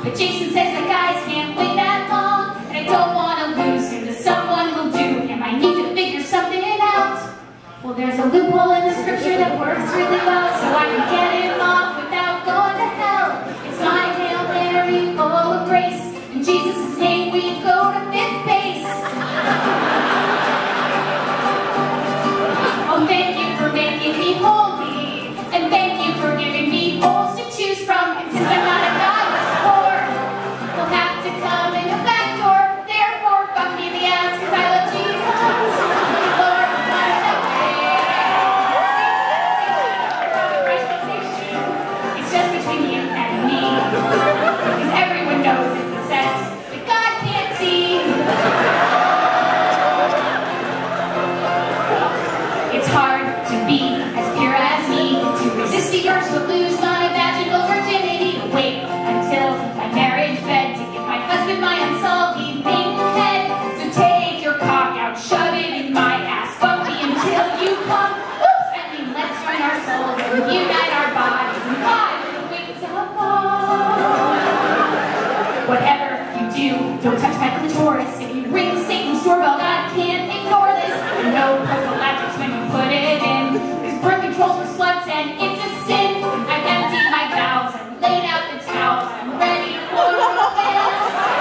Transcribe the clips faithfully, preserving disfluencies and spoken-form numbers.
but Jason says the guys can't wait that long, and I don't want to lose him to someone who'll do him. I need to figure something out. Well, there's a loophole in the scripture that works really well, so I can get him off without going to hell. It's my Hail Mary full of grace. In Jesus' name we go to fifth base. Oh, thank you for making me holy, and thank you for giving me holes to choose from. And since I'm not a godless whore, we'll have to come in the back door. Therefore, fuck me in the ass, cause I love Jesus. Lord, what a way. It's just between you and me, because everyone knows it's a sex that God can't see. It's hard to be as pure as me, to resist the urge to lose my vaginal virginity, to wait until my marriage bed to give my husband my unsullied pink head. So take your cock out, shove it in my ass, fuck me until you come. Oops, I mean, let's join our souls and unite our bodies and fly with the wings of God. Whatever you do, don't touch my clitoris. If you ring Satan's doorbell, God can't ignore this. No prophylactics when you put it in. There's birth controls for sluts and it's a sin. I've emptied my bowels and laid out the towels. I'm ready for the bed.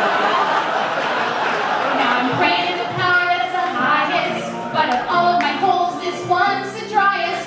Now I'm praying to the power that's the highest, but of all of my holes, this one's the driest.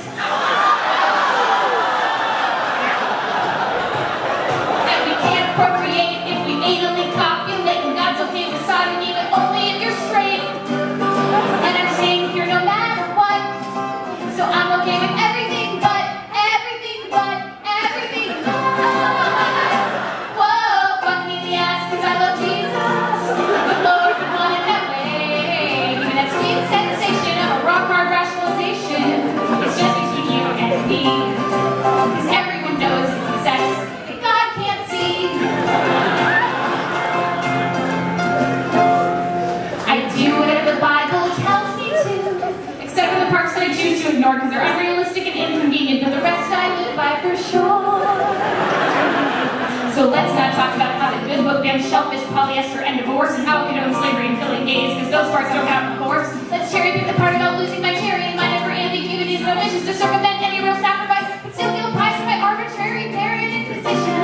And we can't procreate if we anally copulate, and God's okay with sodomy, but only if you're straight. And I'm staying here no matter what, so I'm okay with everything but, everything but, everything but. Whoa, fuck me in the ass cause I love Jesus, but Lord, we want it that way. Even that sweet sensation of a rock hard rationalization, it's just between you and me, cause everyone knows it's the sex that God can't see. I do whatever the Bible tells me to, except for the parts that I choose to ignore because they're unrealistic and inconvenient, but the rest I live by for sure. So let's not talk about how the good book bans shellfish, polyester, and divorce, and how it condones slavery and killing gays, because those parts don't count, of course. Let's cherry pick the part about losing my cherry and mine for ambiguities, no wishes to circumvent any real sacrifice, but still feel pies to my arbitrary period position.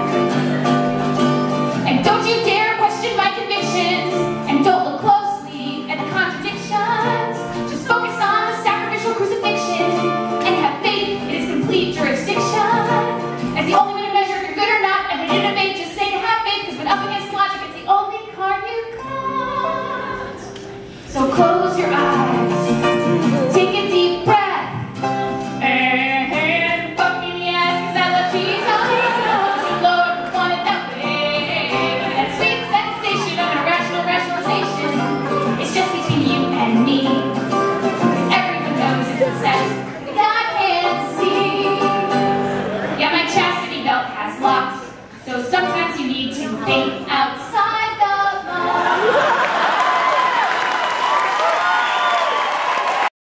And don't you dare question my convictions, and don't look closely at the contradictions. Just focus on the sacrificial crucifixion, and have faith in its complete jurisdiction. As the only way to measure if you're good or not, and to innovate, just say to have faith, because when up against logic, it's the only card you've got. So close your eyes.